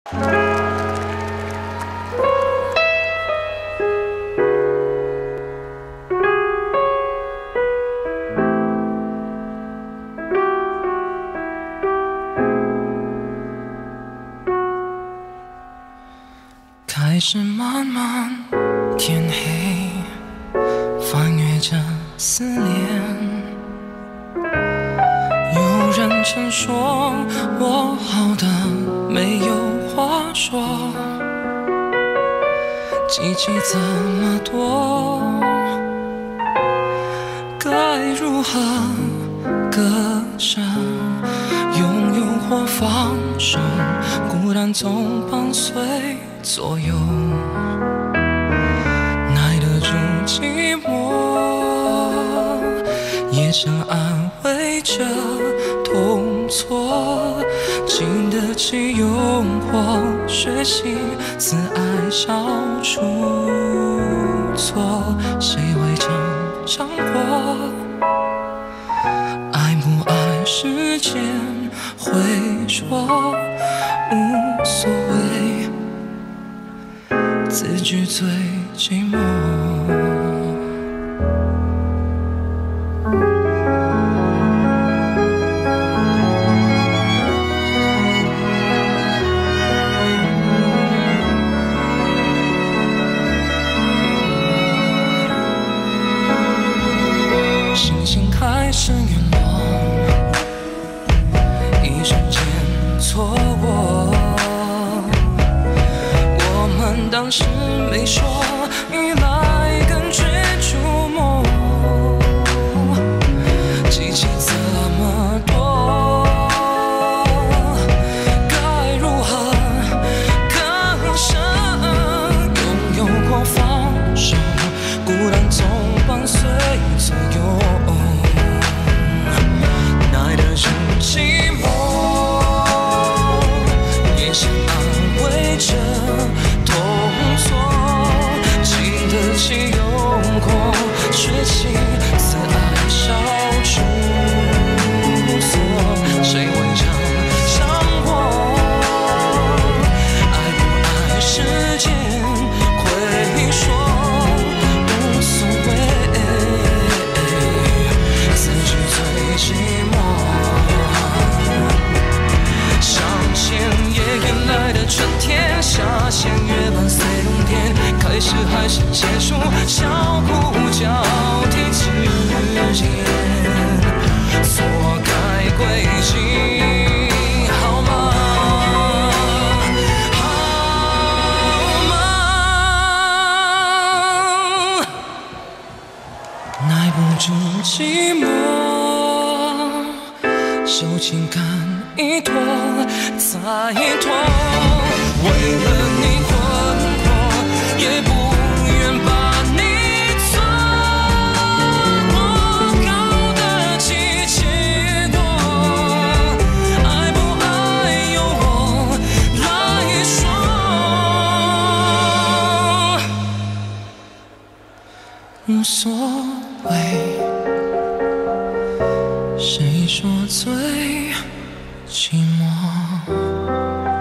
开始慢慢天黑，翻阅着思念。有人曾说我好的没有话说，记起这么多，该如何割舍？拥有或放手，孤单总伴随左右，耐得住寂寞，也想安慰着痛错，经得起诱惑，学习自爱消除错，谁会成过？爱不爱时间会说无所谓，自己最寂寞。星星开始陨落，一瞬间错过。我们当时没说，依赖更觉触摸，记起这么多，该如何割舍？拥有过放手，孤单总伴随左右，耐得住寂寞，也想安慰着痛错，经得起诱惑，学习自爱消除错，谁会成过？爱不爱时间会说无所谓，自己最寂寞。上线也迎来的春天，下线月伴随冬天，开始还是结束，相互交替之间，错开轨迹，好吗？好吗？耐不住寂寞，受情感一拖再拖，为了你困惑，也不愿把你错过，靠得起结果，爱不爱由我来说，无所谓，谁说最寂寞？